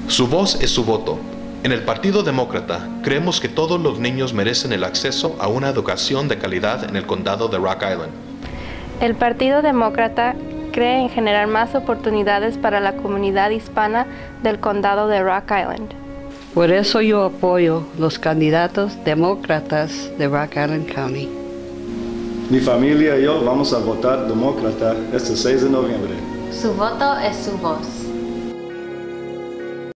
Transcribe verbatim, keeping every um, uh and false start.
Su voz es su voto. En el Partido Demócrata, creemos que todos los niños merecen el acceso a una educación de calidad en el condado de Rock Island. El Partido Demócrata cree en generar más oportunidades para la comunidad hispana del condado de Rock Island. Por eso yo apoyo los candidatos demócratas de Rock Island County. Mi familia y yo vamos a votar demócrata este seis de noviembre. Su voto es su voz.